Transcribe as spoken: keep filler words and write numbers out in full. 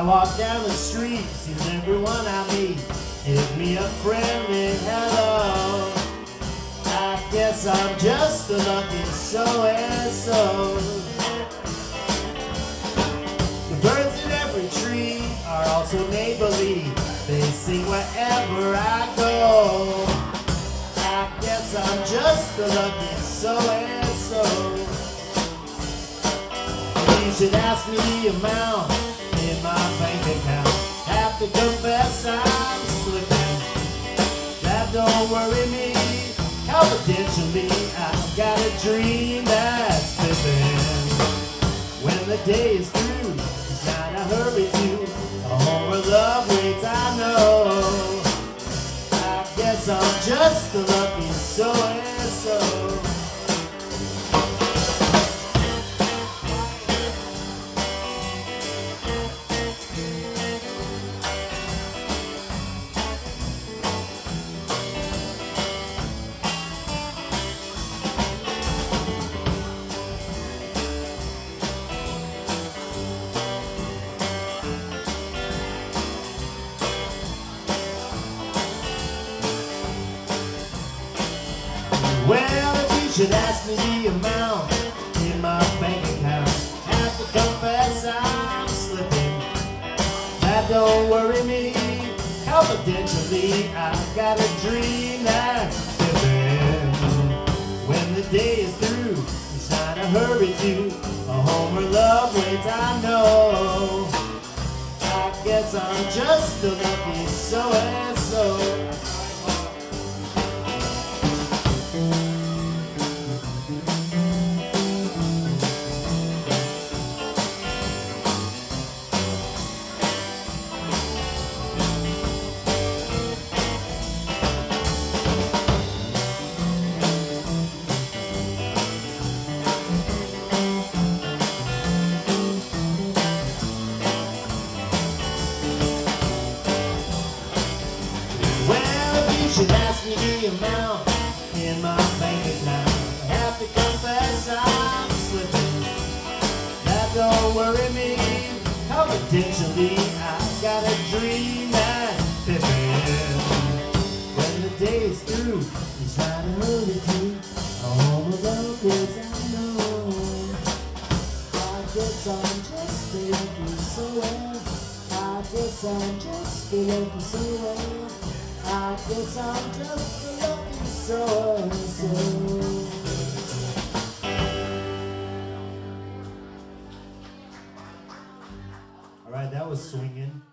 I walk down the street, seems everyone I meet give me a friendly hello. I guess I'm just a lucky so-and-so. The birds in every tree are also make-believe. They sing wherever I go. I guess I'm just a lucky so-and-so. You should ask me the amount in my bank account. Have to confess I'm slipping. That don't worry me. Confidentially, I've got a dream that's living. When the day is through, it's not a hurry to a home where love waits, I know. I guess I'm just a lucky so-and-so. Well, if you should ask me the amount in my bank account, have to confess I'm slipping. That don't worry me. Confidentially, I've got a dream that's living. When the day is through, it's not a hurry to a home where love waits, I know. I guess I'm just a lucky so-and-so. You should ask me the amount in my bank account. I have to confess I'm slipping. That don't worry me. Confidentially, I've got a dream that's living. When the day is through, it's not a hurry to a home of love, yes I know. I guess I'm just a lucky so-and. I guess I'm just a lucky so-and. I guess I'm just a lucky so-and-so. All right, that was swinging.